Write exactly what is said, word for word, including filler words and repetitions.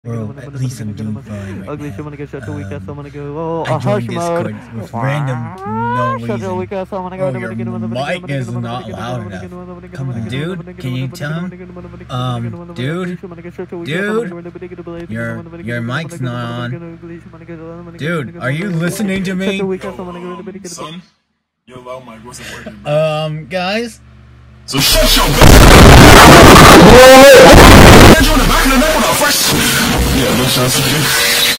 Bro, at least I'm doing fine right Ugly now. shit, wanna get shut to weak ass, Um, I wanna go. Oh, I a hush joined mode. Discord with random, no Shut your weak reason. ass, I wanna go. Oh, your mic is not loud enough. Come on, dude. Can you tell him? Um, dude, dude, your your mic's not on. Dude, are you listening to me? Son, your loud mic wasn't working. Um, guys. So shut your bitch. On the back of the neck with a fresh. Yeah, no chance.